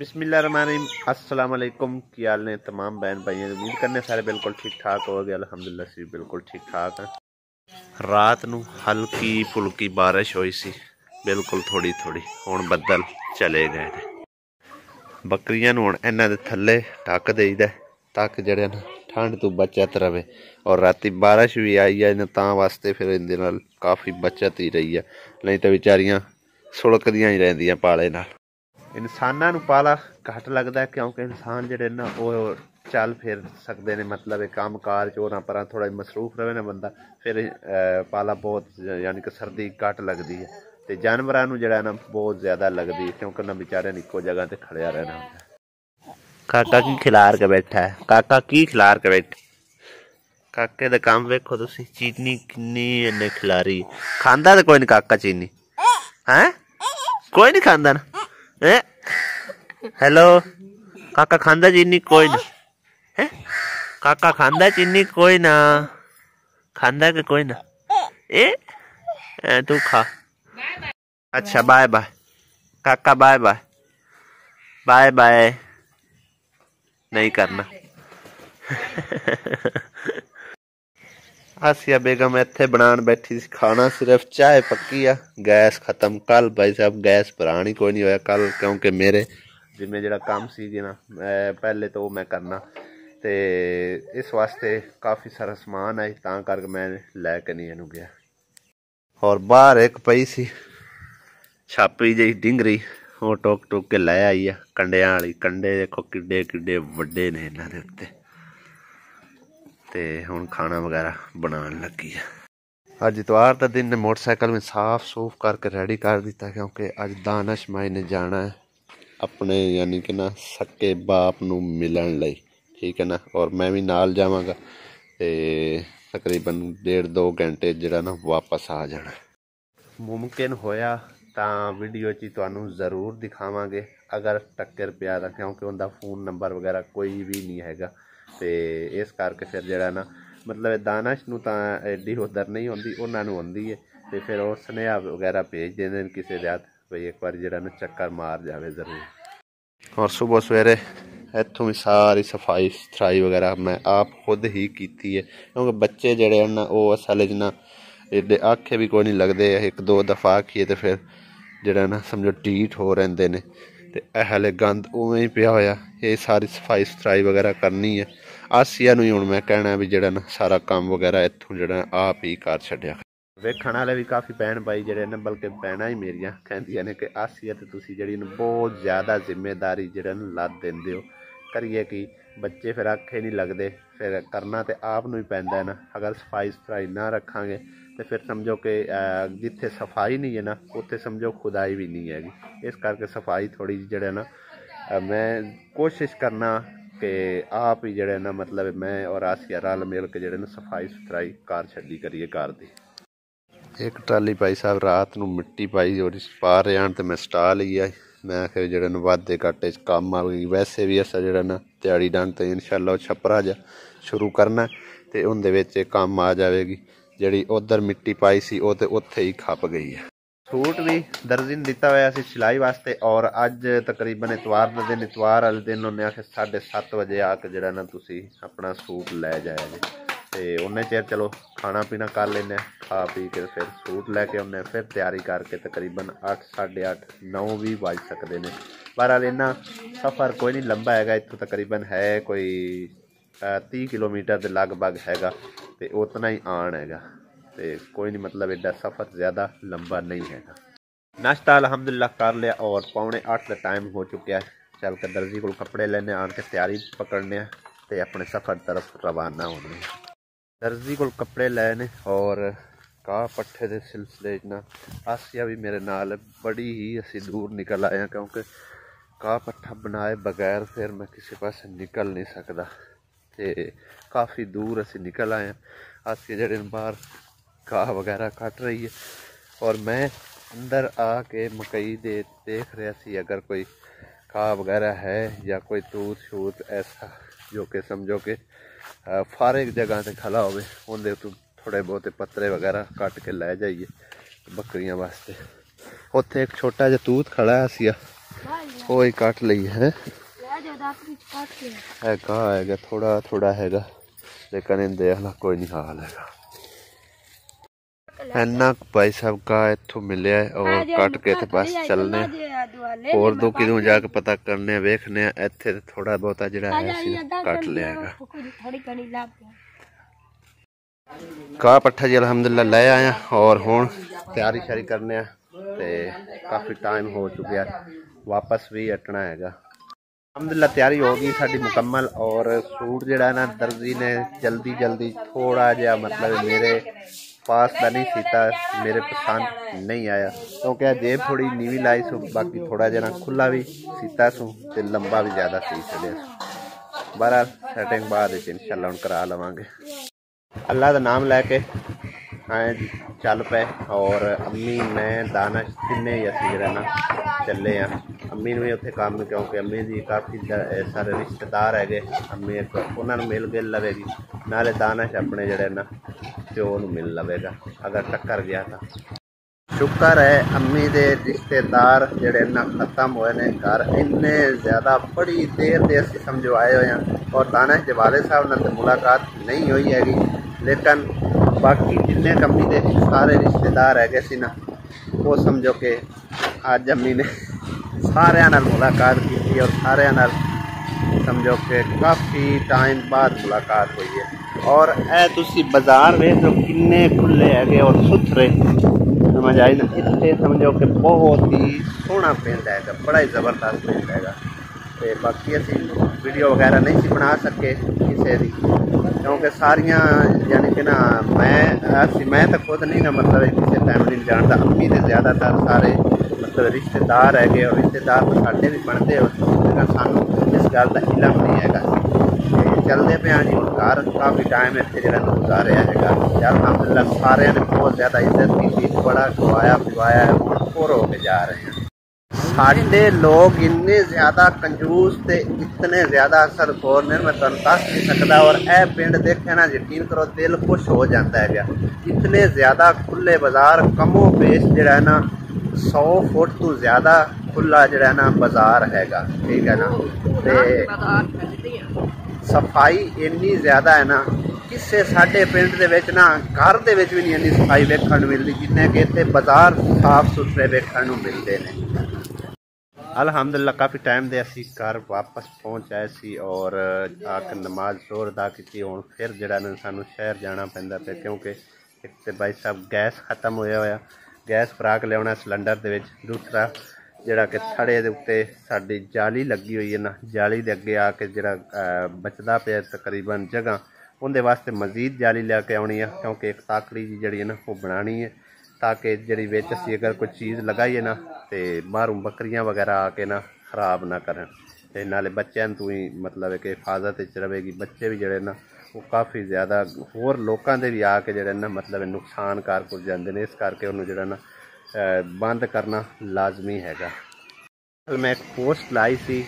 बिस्मिल्लाहिर्रहमानिर्रहीम। अस्सलाम वालेकुम। की हाल ने तमाम बहन भाइयों, उम्मीद करने सारे बिल्कुल ठीक ठाक हो गए। अल्हम्दुलिल्लाह सी बिल्कुल ठीक ठाक है। रात नू हल्की फुल्की बारिश हुई सी, बिल्कुल थोड़ी थोड़ी। हुण बदल चले गए ने। बकरियां नू हुण इन्हां दे थल्ले ढक देईदा ताकि जेहड़े ना ठंड तो बचत रहे। और राती बारिश भी आई है तां वास्ते फिर इहदे नाल काफ़ी बचत ही रही है, नहीं तो बेचारियां सुलकदियां ही रहिंदियां पाले नाल। इंसानां नू पाला घट लगता क्योंकि इंसान जेहड़े ना वो चल फिर सकते हैं, मतलब काम कार होरां परां थोड़ा मसरूफ रहे ना बंदा, फिर पाला बहुत यानी कि सर्दी घट लगती है। तो जानवरां नू जेहड़ा ना बहुत ज़्यादा लगती है क्योंकि उन्हें बेचारे इक्को जगह ते खड़िया रहना होंदा। काका की खिलार के बैठा है, काका की खिलार के बैठा। काके दा काम वेखो तुसीं, चीनी किन्नी इन्ने खिलारी। खांदा तो कोई नहीं काका चीनी, हैं कोई नहीं खांदा ना। हेलो काका खांदा चीनी कोई ना है? काका खांदा चीनी कोई ना, खांदा के कोई ना। ए तू खा। अच्छा बाय बाय काका, बाय बाय बाय बाय। नहीं करना। आसिया बेगम इत्थे बनान बैठी सी खाना, सिर्फ चाय पक्की आ, गैस खत्म। कल भाई साहब गैस भरान ही कोई नहीं होया कल, क्योंकि मेरे जिम्मे जेड़ा काम सी ना पहले तो मैं करना, ते इस वास्ते काफ़ी सारा समान है तां करके मैं लैके नहीं इनू गया। और बाहर एक पई सी छापी जी डिंगरी, वो टोक टोक के लै आई है कंडियां वाली। कंडे देखो किड्डे किड्डे वड्डे ने इन्हां दे उत्ते। ते हुण खाना वगैरह बनान लगी है। अज इतवार का दिन ने, मोटरसाइकिल में साफ सूफ करके रेडी कर दिता क्योंकि अज दानश माई ने जाना है अपने यानी कि ना सक्के बाप नू मिलन लई, ठीक है ना। और मैं भी नाल जावांगा ते तकरीबन 1.5-2 घंटे जेड़ा ना वापस आ जाना। मुमकिन होया तां वीडियो च तुहानू जरूर दिखावांगे अगर टक्कर पिया दा, क्योंकि उनका फोन नंबर वगैरह कोई भी नहीं हैगा। तो इस करके फिर जरा ना मतलब दानश नू तां एडी उधर नहीं होंदी, उन्होंने होंदी है। तो फिर वो सुनेहा वगैरह भेज देंगे किसी के हथ भाई एक बार जरा ना चक्कर मार जाए जरूर। और सुबह सवेरे इत्थों भी सारी सफाई सथराई वगैरह मैं आप खुद ही की है, क्योंकि बच्चे जड़े ना वो असल च ना एडे आखे भी कोई नहीं लगते। 1-2 दफ़ा आखिए तो फिर जड़ा ना समझो ढीठ हो रहिंदे ने। ते हले गंद उवें ही पिया होया, ये सारी सफाई सुथराई वगैरह करनी है। आसिया नूं हुण मैं कहना भी जड़ा ना सारा काम वगैरह इत्थों जड़ा आप ही कर छड्डिया। वेखण वाले भी काफ़ी भैन भाई जड़े ने, बल्कि भैनां ही मेरियां कहंदियां ने कि आसिया ते तुसीं जड़ी बहुत ज़्यादा जिम्मेदारी जड़ा लद देंदे हो। करिए कि बच्चे फिर आखे नहीं लगते, फिर करना तो आप नूं ही पैंदा है ना। अगर सफाई सुथराई ना रखांगे तो फिर समझो कि जिथे सफाई नहीं है ना उत्थे समझो खुदाई भी नहीं हैगी। इस करके सफाई थोड़ी जड़े ना मैं कोशिश करना कि आप ही जड़े ना मतलब मैं और आसिया रल मिल के जड़े ना सफाई सुथराई कर छड्डी करिए घर दी। एक ट्राली भाई साहब रात नूं मिट्टी पाई और पा रहे हैं तो मैं स्टा ली है। मैं आखिर जड़े ना वाधे घाटे कम आ गई। वैसे भी असा जड़ा ना दिहाड़ी डंग तो इंशाअल्लाह छप्परा जा शुरू करना तो उनदे विच कम आ जाएगी। जी उधर मिट्टी पाई सी वो तो उत्थे ही खप गई है। सूट भी दर्जी ने दिता हुआ सी सिलाई वास्ते, और अज तकरीबन इतवार का दिन, इतवार वाले दिन उन्हें आखिर 7:30 बजे आके जड़ा ना तुसी अपना सूट लै जाया जे। तो उन्हें चेर चलो खाना पीना कर लें, खा पी के फिर सूट लैके आने, फिर तैयारी करके तकरीबन 8, 8:30, 9 भी बज सकते हैं। बहरहाल इन्ना सफ़र कोई नहीं लंबा है, इतों तकरीबन है कोई 30 किलोमीटर के लगभग हैगा, तो उतना ही आन हैगा। तो कोई नहीं मतलब एडा सफ़र ज़्यादा लंबा नहीं हैगा। नाश्ता अल्हम्दुलिल्लाह कर लिया और 7:45 का टाइम हो चुका है। चल के दर्जी को कपड़े लेने आन के तैयारी पकड़ने ते अपने सफ़र तरफ रवाना होने। दर्जी को कपड़े लैने और घाह पट्ठे के सिलसिले ना आसिया भी मेरे नाल बड़ी ही असी दूर निकल आए, क्योंकि घाह पट्ठा बनाए बगैर फिर मैं किसी पास निकल नहीं सकता। तो काफ़ी दूर असी निकल आए। आसिया जड़े बाहर घाह वगैरह कट रही है और मैं अंदर आके मकई देख रहा सी अगर कोई घाह वगैरह है या कोई तूत शूत ऐसा जो कि समझो कि फारिग जगह से खला होवे, उनके तो थोड़े बहुत पत्तरे वगैरह कट के लै जाइए बकरियां वास्ते। उत्थे एक छोटा जिहा तूत खड़ा है आसिया, ਉਹ ਹੀ ਕੱਟ ਲਈ ਹੈ ਹੈਗਾ ਥੋੜਾ ਥੋੜਾ ਹੈਗਾ लेकिन देख ला कोई नहीं हाल है इन्ना भाई साहब का इत्थों मिले और कट के ते बस चलने और दो किदों जाके पता करने वेखने इत्थे थोड़ा बहुता जिहड़ा है कट लिया का पट्ठा जी अलहमदुलिल्लाह ले आया और हुण तैयारी शारी करने ते काफ़ी टाइम हो चुका वापस भी हटना हैगा। अलहमदुलिल्लाह तैयारी हो गई साड़ी मुकम्मल और सूट जड़ा ना दर्जी ने जल्दी जल्दी थोड़ा जहा मतलब मेरे पास का नहीं सीता मेरे पसंद नहीं आया क्योंकि जेब थोड़ी नीवी लाई सू बाकी थोड़ा जना खुला भी सीता सू ते लंबा भी ज़्यादा सी छड़िया बहरहाल सेटिंग बाद इंशाल्लाह हुण करा लवांगे। अल्लाह का नाम लैके आए चल पे और अम्मी मैं दानश तिने ही असी जरा ना चले हैं। अम्मी ने भी उत्थे काम क्योंकि अम्मी की काफ़ी सारे रिश्तेदार है अम्मी एक उन्होंने मिल गिल लवेगी नाले दानश अपने जड़े ना प्यो मिल लवेगा अगर टक्कर गया था। शुक्र है अम्मी दे रिश्तेदार जड़े ना खत्म हुए ने घर इन्ने ज़्यादा बड़ी देर दे असी समझो आए हुए हैं और दानश के वाले साहब नाल मुलाकात नहीं हुई हैगी लेकिन बाकी जिन्ने अम्मी दे सारे रिश्तेदार है सी ना वो समझो कि अज अम्मी ने सारे नाल मुलाकात की और सारे नाल समझो कि काफ़ी टाइम बाद मुलाकात हुई है। और ए तुसी बाजार वेख लो किन्ने खुले है और सुथरे समझ आई ना इतने समझो कि बहुत ही सोहना पिंड है बड़ा ही ज़बरदस्त पिंड है। तो बाकी असी वीडियो वगैरह नहीं बना सके किसी की क्योंकि सारिया यानी कि ना मैं तो खुद नहीं ना मतलब किसी फैमिली नहीं जानता अम्मी के ज़्यादातर सारे मतलब रिश्तेदार है और रिश्तेदार तो साढ़े भी बनते हो लेकिन सानू इस गल का इलम नहीं है। चलते पे हाँ जी घर काफ़ी टाइम इतने जरा गुजारे है अलहमदुलिल्लाह सारे ने बहुत ज़्यादा इज्जत की बड़ा खवाया पिवाया है और होके जा रहे हैं। साढ़े लोग इन्ने ज़्यादा कंजूस ते इतने ज़्यादा असरखोर ने मैं तुहानू दस नहीं सकता और यह पिंड देखे ना यकीन करो दिल खुश हो जाता है इतने ज़्यादा खुले बाजार कमो पेश जड़ा है ना 100 फुट तो ज़्यादा खुला जड़ा है ना बाजार हैगा ठीक है ना ते सफाई इन्नी ज़्यादा है ना किसी साढ़े पिंड दे विच ना घर दे विच भी नहीं इन्नी सफाई वेखण नूं मिलदी जिन्ने कि इत्थे बाजार साफ सुथरे वेखण नूं मिलदे ने। अलहमदुलिल्लाह काफ़ी टाइम दे असी घर वापस पहुँच आए सी और आके नमाज जोर अदा की हुण फिर जड़ा ना सानू शहर जाना पैंदा पे क्योंकि एक तो भाई साहब गैस खत्म होया गैस भरा के लिया सिलेंडर दे विच दूसरा जड़ा कि थड़े दे उत्ते साडी जाली लगी हुई है ना जाली दे अगे आके जड़ा बचदा पे तकरीबन जगह उनके वास्ते मजीद जाली लैके आनी है क्योंकि एक ताकड़ी जी जड़ी है ना वो बनानी है ताकि जड़ी विच असी अगर कोई चीज़ लगाइए ना तो बाहरों बकरियां वगैरह आके ना खराब ना करन ते नाले बच्चों तो ही मतलब कि हिफाजत रहेगी बच्चे भी जड़े ना वो काफ़ी ज़्यादा होर लोगों के भी आके जड़े ना मतलब नुकसान कर कुछ जाते हैं इस करके उन्होंने जड़ा ना बंद करना लाजमी हैगा। मैं एक पोस्ट लाई सी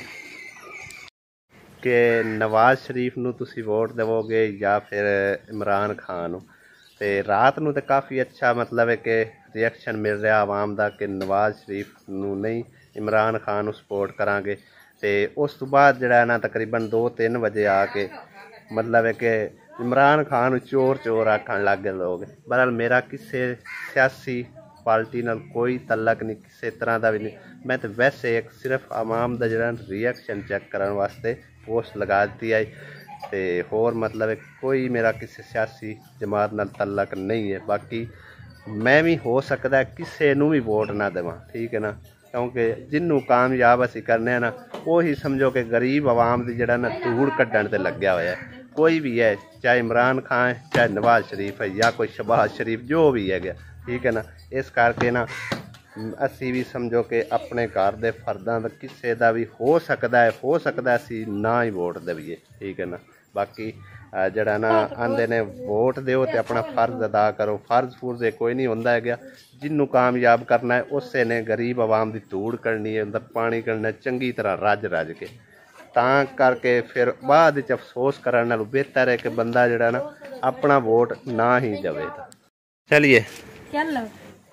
कि नवाज शरीफ नूं तुसी वोट देवोगे या फिर इमरान खान तो रात नूं तो काफ़ी अच्छा मतलब है कि रिएक्शन मिल रहा आवाम का कि नवाज शरीफ नूं नहीं इमरान खान सपोर्ट करांगे तो उस तो बाद जड़ा ना तकरीबन 2-3 बजे आके मतलब है कि इमरान खान चोर चोर आखन लग गए लोग। बहरहाल मेरा किसी सियासी पार्टी नाल कोई तलक नहीं किसी तरह का भी नहीं मैं तो वैसे एक सिर्फ आवाम का जड़ा रिएक्शन चेक करने वास्ते पोस्ट लगा दी आई तो होर मतलब है कोई मेरा किसी सियासी जमात नाल तलक नहीं है। बाकी मैं भी हो सकता है किसी नूं भी वोट ना देवां ठीक है ना क्योंकि जिन्हों कामयाब असी करने ना वो ही समझो कि गरीब आवाम की जड़ा ना धूड़ कड्ढण ते लग्या होया है कोई भी है चाहे इमरान खान है चाहे नवाज शरीफ है या कोई शहबाज शरीफ जो भी है गया ठीक है ना इस करके ना असी भी समझो कि अपने घर के फर्दां दा किसी का भी हो सकता है असी ना ही वोट देवीए ठीक है ना। बाकी जड़ा ना आंदे ने वोट दो तो अपना फर्ज अदा करो फर्ज फुर्ज कोई नहीं होंदा है गया जिन्हों कामयाब करना है उसे ने गरीब आवाम की धूड़ करनी है अंदर पानी करना है चंगी तरह रज रज के तां करके फिर बाद अफसोस करने नालों बेहतर है कि बंदा जड़ा ना अपना वोट ना ही देवे। चलिए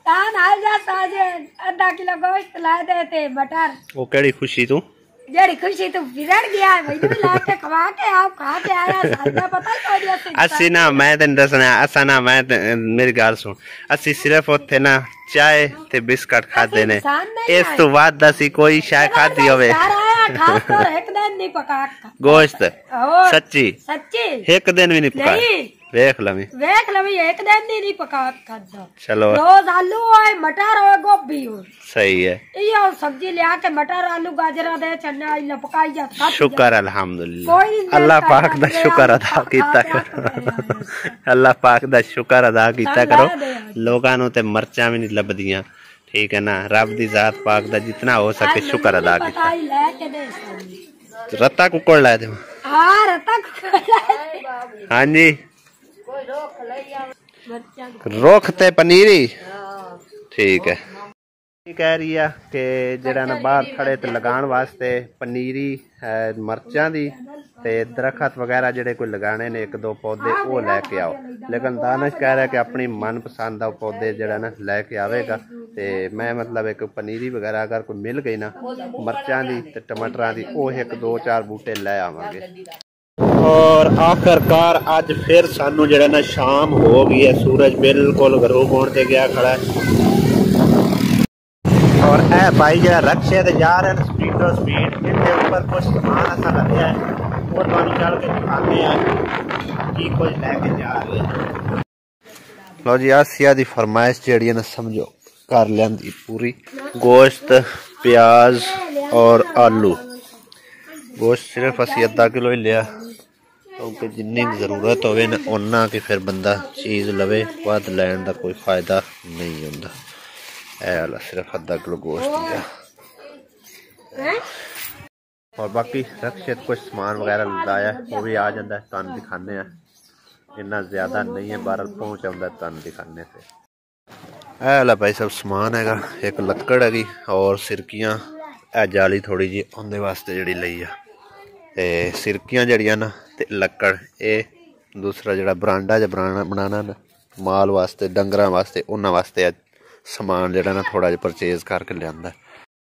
आधा किलो गोश्त ला दे ते मटर। वो केड़ी खुशी तू जेड़ी खुशी तू बिगड़ गया है भाई लाके खवा के आप खा के आया सादा पता ही असि ना मैं तेन दसना असा ना मैं मेरी गल सुन असि सिर्फ ओथे ना चाय ते बिस्कुट खाते ने इस तो बाद असि कोई शाय खाती होवे खास कर एक दिन नहीं पका गोश्त सच्ची सच्ची एक दिन भी नहीं पका वेख लवी एक दिन नहीं पका खादा चलो रोज आलू होए मटर होए गोभी हो सही है ये सब्जी ले आके मटर आलू गाजरा दे चना इला पकाई जा शुक्र अल्हम्दुलिल्लाह अल्लाह पाक दा शुक्र अदा कीता करो अल्लाह पाक दा शुक्र अदा कीता करो लोगां नूं ते मर्चां भी नहीं लभदियां ठीक है ना रब दी जात पाक दा जितना हो सके शुक्र अदा कीता रत्ता कुकड़ ला दे हां रत्ता कुकड़ हां जी रोख ते पनीरी ठीक है कह रही है कि जरा ना बाहर खड़े ते लगान वास्ते पनीरी मर्चां दी ते दरखत वगैरह जेडे कोई लगाने ने एक दो पौधे वो लैके आओ लेकिन दानिश कह रहा है कि अपनी मनपसंद पौधे जरा ना लैके आवेगा ते मैं मतलब एक पनीरी वगैरह अगर कोई मिल गई ना मर्चां दी ते टमाटरां दी वो एक दो चार बूटे लै आवांगे। और आखिरकार अज फिर सानू जरा ना शाम हो गई है सूरज बिल्कुल गरूब होने ते गया खड़ा है और ए भाई जरा रक्शे ते जा रहे हैं स्पीड तो स्पीड इनके ऊपर कुछ सामान ऐसा लगे है वो तुहानू चल के दिखाने हैं कि कुछ लैके जा रहे हैं। लो जी आसिया दी फरमाइश जेड़ी ना समझो कर लियांदी पूरी गोश्त प्याज और आलू गोश्त सिर्फ असी अद्धा किलो ही लिया क्योंकि जिन्नी जरूरत होवे ना उन्ना कि फिर बंदा चीज़ लवे वध लैन दा कोई फायदा नहीं होंदा वाला सिर्फ अद्धा किलो गोश्त दिया और बाकी रक्शे कुछ सामान वगैरह लाया वो भी आ जाता है तुहानू दिखाने हैं इन्ना ज्यादा नहीं है बाहर पहुँच आता है तुहानू दिखाने से वाला भाई सब सामान हैगा एक लक्कड़ हैगी और सिरकियां जाली थोड़ी जी उनके वास्ते जी लई है ते सिरकियां जड़ियां ना ते लक्कड़ ये दूसरा जड़ा बरांडा ज बनाना ना माल वास्ते डंगर वास्ते उन्होंने वास्ते समान जड़ा ना थोड़ा जिहा परचेज करके लिया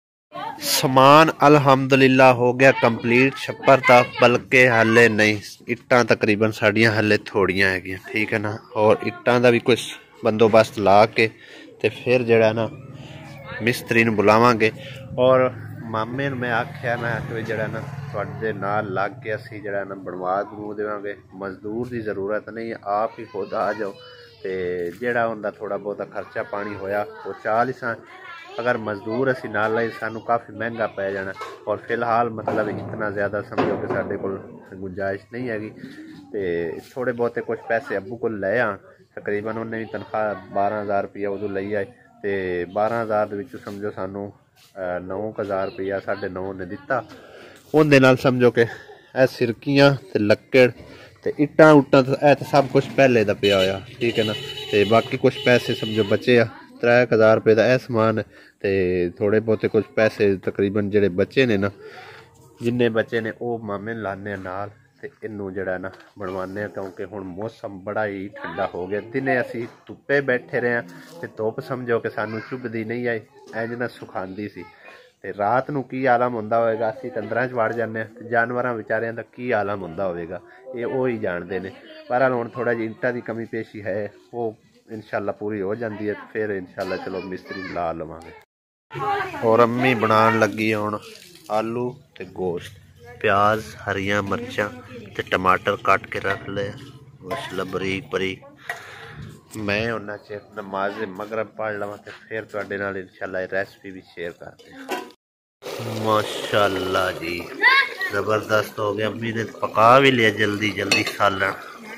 समान अल्हम्दुलिल्लाह हो गया कंप्लीट छप्पर था बल्कि हले नहीं इट्टां तकरीबन साड़ियां हले थोड़ियां हैगियां ठीक है ना और इट्टां दा भी कुछ बंदोबस्त ला के ते फिर जड़ा ना मिस्त्री नूं बुलावांगे और मामे नूं मैं आख्या मैं कि जड़ा ना तुहाडे नाल लग के असीं जड़ा ना बनवा देवांगे मजदूर की जरूरत नहीं आप ही खुद आ जाओ ते जेड़ा उनका थोड़ा बहुत खर्चा पानी होया वो चाल ही सा अगर मजदूर असी नाल लाई सानू काफ़ी महंगा पै जाना और फिलहाल मतलब इतना ज़्यादा समझो कि साढ़े कोल गुंजाइश नहीं हैगी ते थोड़े बहुते कुछ पैसे अब्बू को लै आन तकरीबन उन्हें भी तनख्वाह 12,000 रुपया उदों लई आए ते 12,000 दे विचों समझो सानू 9,000 रुपया 9.5 ने दिता उनदे नाल समझो कि सिरकियां ते लक्कड़ ते इट्टां उट्टां तो सब कुछ पहले दा पिया होया ठीक है ना ते बाकी कुछ पैसे समझो बचे आ 3,000 रुपये का समान ते थोड़े बहुते कुछ पैसे तकरीबन जेडे बचे ने ना जिन्ने बचे ने वो मामे लाने नाल ते इनू जड़ा ना बनवाने क्योंकि हुण मौसम बड़ा ही ठंडा हो गया दिने असी धुप्पे बैठे रहे ते धुप समझो कि सानू चुभदी नहीं आई इंज ना सुखांदी सी ते रात नू की आलम हुंदा होएगा असी तंदरां च वड़ जाने जानवरां विचारियां दा की आलम हुंदा होएगा ये वो ही जानते ने पर हुण थोड़ा जी ईंटां दी कमी पेशी है वो इंशाल्लाह पूरी हो जाती है फिर इंशाल्लाह चलो मिस्त्री ला लवांगे और अम्मी बनान लगी हुण आलू ते गोश्त प्याज हरियां मिर्चां ते टमाटर कट के रख ले मसला बरीक बरीक मैं उन्ना चिर नमाज मगरब पढ़ लवां ते फिर तुहाडे नाल इंशाल्लाह रेसिपी भी शेयर करते हैं। माशाल्लाह जी ज़बरदस्त हो गया अम्मी ने पका भी लिया जल्दी जल्दी सालन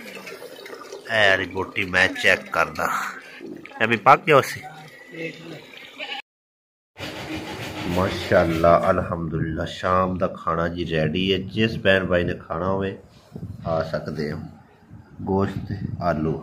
यारी बोटी मैं चेक करदा अभी पक गया उसे माशाल्लाह अल्हम्दुलिल्लाह शाम का खाना जी रेडी है जिस बहन भाई ने खाना होवे आ सकते हो गोश्त आलू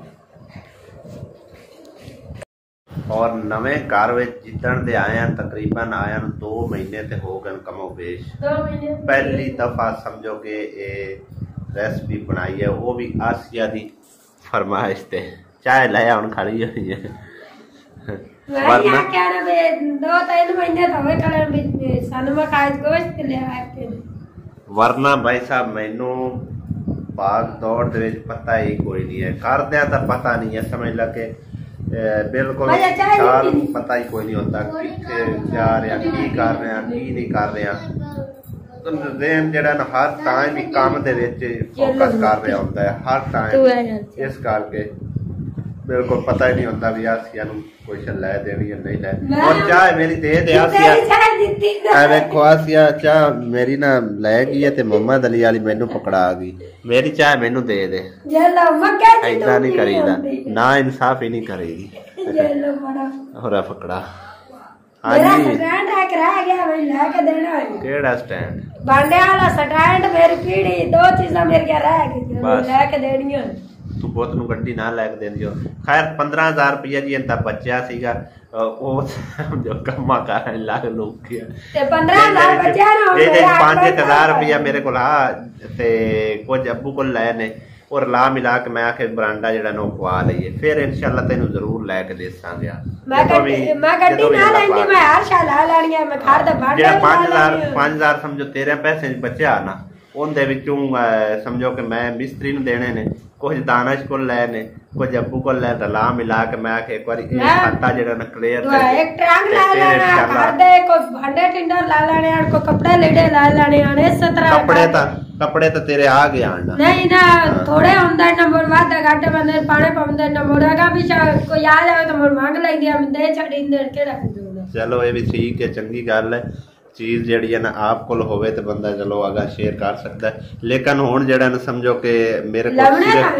और नवे घर जिदन दे आए हैं तकरीबन आया 2 महीने ते हो गए कमो बेश पहली दफा समझो कि ये रेसिपी बनाई है वो भी आसिया दी फरमाइश ते चाय लाया हुण खड़ी हुई है वरना क्या ना बे 2-3 महीने तो होए कलर भी सन में खाए गोश्त ले आए थे वरना भाई साहब मैनू भाग दौड़ दे पता ही कोई नहीं है, करदे तो पता नहीं है, समझ लगे बिल्कुल पता ही कोई नहीं होता कितने जा रहे हैं, की कर रहे हैं, की नहीं कर रहे हैं। ज़हन जिहड़ा ना हर टाइम ही काम दे विच फोकस कर रहा होता है, हर टाइम, इस करके बिल्कुल पता ही नहीं होता भी आसिया कोई लै देनी या नहीं लै। और चाय मेरी दे दे आसिया, देखो आसिया चाह मेरी ना लै गई है ते मोहम्मद अली वाली मैनू पकड़ा गई, मेरी चाय मैनू दे दे, ऐसा नहीं करीदा ना, इंसाफ ही नहीं करेगी होरा पकड़ा। केड़ा स्टैंड? भांडे वाला स्टैंड, मेरी पीढ़ी 2 चीज़ां मेरी रह गई लेके देनियां। तू पुत नूं गड्डी ना लैके देंदी हो। खैर 15,000 रुपया जी इंदा बच्चा सीगा, ਉਹ ਸਮਝੋ ਕੰਮਾਂ ਕਰਨ ਲੱਗ ਲੋਕ ਤੇ 15000 ਬਚਿਆ ਨਾ ਇਹਦੇ 5000 ਰੁਪਇਆ ਮੇਰੇ ਕੋਲ ਆ ਤੇ ਕੁਝ ਅੱਬੂ ਕੋਲ ਲੈ ਨੇ, ਔਰ ਲਾ ਮਿਲਾ ਕੇ ਮੈਂ ਆਖੇ ਬਰਾਂਡਾ ਜਿਹੜਾ ਨੂੰ ਪਵਾ ਲਈਏ, ਫਿਰ ਇਨਸ਼ਾਅੱਲਾ ਤੈਨੂੰ ਜ਼ਰੂਰ ਲੈ ਕੇ ਦੇਸਾਂਗੇ। ਮੈਂ ਗੱਡੀ ਨਾ ਲੈਂਦੀ, ਮੈਂ ਹਰ ਸ਼ਾ ਲਾ ਲੈਣੀ ਆ, ਮੈਂ ਘਰ ਦਾ ਭਾਂਡਾ ਜਿਹੜਾ 5000 ਸਮਝੋ ਤੇਰੇ ਪੈਸੇ ਬਚਿਆ ਨਾ, ਉਹਦੇ ਵਿੱਚੋਂ ਸਮਝੋ ਕਿ ਮੈਂ ਮਿਸਤਰੀ ਨੂੰ ਦੇਣੇ ਨੇ, कुछ दानिश को ले ने, कुछ अब्बू को ले, रला मिला के मैं एक बार ये खाता जेड़ा ना क्लियर एक ट्रंक ला लेना, घर दे को भांडे टिंडर ला लेने, को कपड़े लीड़े ला लेने, इस तरह कपड़े तो तेरे आ गए आना नहीं ना, थोड़े होंदा नंबर वादा घाटे बंदे पाने पाਉਂਦੇ नंबर का भी कोई आ जाए तो मोर मांग लेंदी, हम दे छड़ी दे केड़ा। चलो ये भी ठीक है, चंगी गल है, चीज़ जी ना आप को होवे तो बंदा चलो आगा शेयर कर सकता है, लेकिन हुण जेड़ा ना समझो कि मेरे को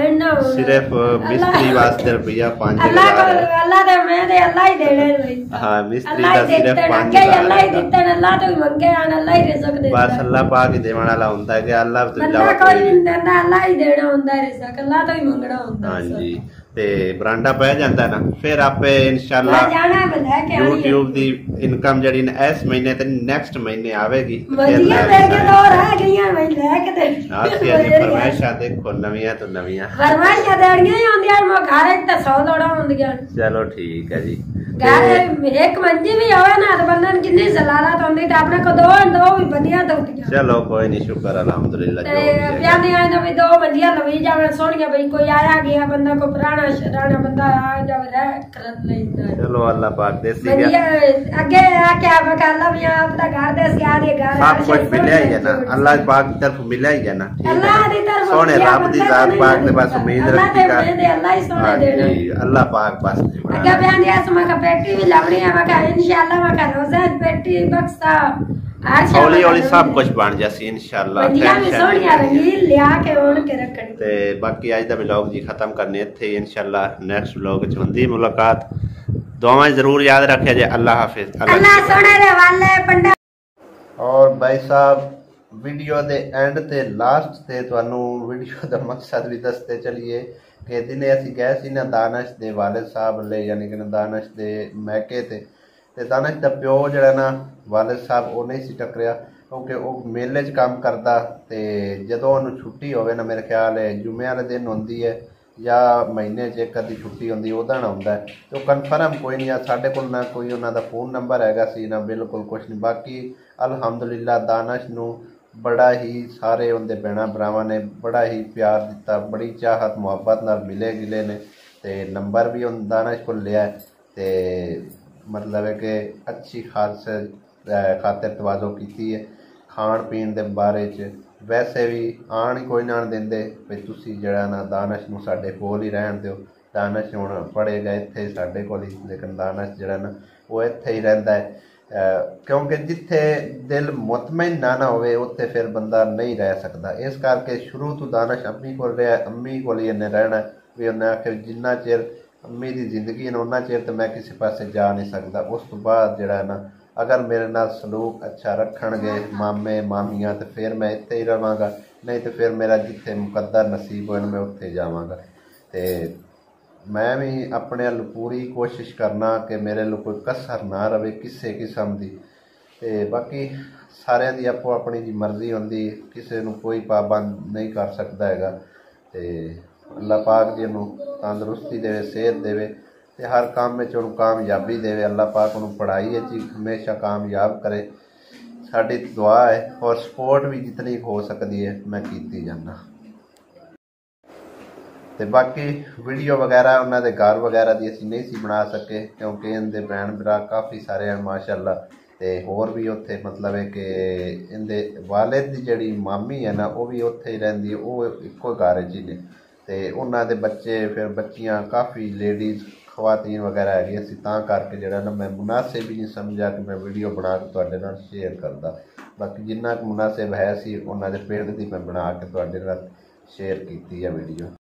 सिर्फ मिस्त्री वास्ते रुपया 5000 अल्लाह दे मैं दे अल्लाह ही देने भाई। हां मिस्त्री दा सिर्फ 5000 अल्लाह ही देता है, अल्लाह तो मंगे आन अल्लाह ही रिज़्क देता है, बस अल्लाह पाक ही देने वाला होता है कि अल्लाह तो अल्लाह कोई नहीं देता, अल्लाह ही देना होता है रिज़्क, अल्लाह तो ही मंगना होता है। हां जी ते बरांडा पै जाता है ना, फिर आपे इंशाल्लाह यूट्यूब दी इनकम जड़ी इस महीने ते नेक्स्ट महीने आवेगी। बढ़िया मेरे तो रह गईयां भाई लेके दे आसिया जी फरमाइशा देखो नवियां तो नवियां फरमाइशा देणियां ही होंदियां, मो घर एक तो 100 लोड़ा होंदियां। चलो ठीक है जी, घर एक मंजी भी होवे ना तो बंदन कितनी जलालत होंदी, ते अपने को दो भी बढ़िया दौड़ियां। चलो कोई नहीं, शुक्र अल्हम्दुलिल्लाह जो प्यादी आए तो भी 2 मंजियां लवी जावे सोनिया, भाई कोई आया गया बंदा को पुराना शराना बंदा आ जावे रह कर लेंदा। चलो अल्लाह पाक देसी बढ़िया आगे आके आप अल्लाह भी अपना घर दे से आदि घर सब कुछ मिला ही है ना, अल्लाह पाक की तरफ मिला ही है ना, अल्लाह दी तरफ सोने रब दी जात पाक दे बस उम्मीद रखी का अल्लाह ही सोने देना, अल्लाह पाक बस आगे बयान दिया समा का पेटी भी लावनी है, मैं इंशाल्लाह मैं का रोजा पेटी बक्सा हौली हौली सब कुछ बन जासी इंशाल्लाह। ते बाकी अज दा व्लॉग जी खत्म करने इत्थे इंशाल्लाह, नेक्स्ट व्लॉग च हुंदी मुलाकात, दुआवां जरूर याद रखिया जे। अल्लाह हाफिज, अल्लाह सोने दे वाले पंडा। और भाई साहब वीडियो दे एंड ते लास्ट ते तुहानू वीडियो दा मकसद भी दसते चलिए कि दिने असीं गए सी ना दानिश दे वालिद साहब ले, यानी कि दानिश दे मैके ते दानिश दा प्यो जिहड़ा ना वालिद साहब वो नहीं सी टकरिया, क्योंकि वो मेले च काम करता, ते जदों उन्होंने छुट्टी होवे ना, मेरे ख्याल है जुम्मे वाले दिन होंदी है या महीने च एक अद्धी छुट्टी होंदी, उदण आउंदा है, तो कन्फर्म कोई नहीं, साडे कोल ना कोई उन्हां दा फोन नंबर हैगा सी ना बिल्कुल कुछ नहीं। बाकी अल्हम्दुलिल्लाह दानिश नूं बड़ा ही सारे उनके भैणा भरावां ने बड़ा ही प्यार दिता, बड़ी चाहत मुहब्बत नाल मिले गिले ने, ते नंबर भी उन दानिश को लिया है, ते मतलब है कि अच्छी खास खातिर तवाज़ो की है खाण पीण के बारे च। वैसे भी आन ही कोई ना देंदे भी तुसी जड़ा ना दानिश नूं साडे कोल ही रहन दिओ, दानिश हुण पढ़ेगा इत्थे साडे कोल ही, लेकिन दानिश जड़ा ना वो इत्थे ही रहिंदा है, क्योंकि जिथे दिल मुतमईन ना होवे उत्थे फिर बंदा नहीं रह सकता। इस करके शुरू तो दानिश अम्मी कोल रहा, अम्मी कोल ही इन्हें रहना भी, उन्हें आखिर जिन्ना चिर अम्मी की जिंदगी है उन्ना चिर तो मैं किसी पासे जा नहीं सकता, उस तो बाद जड़ा ना अगर मेरे नाल सलूक अच्छा रखणगे मामे मामियाँ तो फिर मैं इत्थे ही रहांगा, नहीं तो फिर मेरा जिथे मुकद्दर नसीब होए मैं उत्थे जावांगा। ते मैं भी अपने अल पूरी कोशिश करना कि मेरे लो कोई कसर ना रहे किसी किस्म की, ते बाकी सारिਆਂ ਦੀ ਆਪੋ अपनी जी मर्जी होंदी, किसी ਨੂੰ कोई पाबंद नहीं कर सकता हैगा। ते अल्लाह पाक जी नूं तंदुरुस्ती देवे, सेहत देवे, तो हर काम में उन्होंने कामयाबी देवे। अल्लाह पाक उन्होंने पढ़ाई हमेशा कामयाब करे, साड़ी दुआ है। और सपोर्ट भी जितनी हो सकती है मैं कीती जाना। तो बाकी वीडियो वगैरह उन्होंने घर वगैरह की असी नहीं सी बना सके, क्योंकि इनके भैन भरा काफ़ी सारे हैं माशाअल्लाह। तो होर भी उत्थे मतलब है कि इनके वालिद की जी मामी है ना, वो भी उत्थे ही रहिंदी है, वो इक्को घर च ही ने। तो उन्होंने बच्चे फिर बच्चियाँ काफ़ी लेडीज़ खवातीन वगैरह है, असी तां करके जरा ना मैं मुनासिब ही नहीं समझा कि मैं वीडियो बना के तुहाडे नाल शेयर करदा। बाकी जिन्ना मुनासिब है सी उन्होंने पिंड की मैं बना के तुहाडे नाल शेयर की है वीडियो।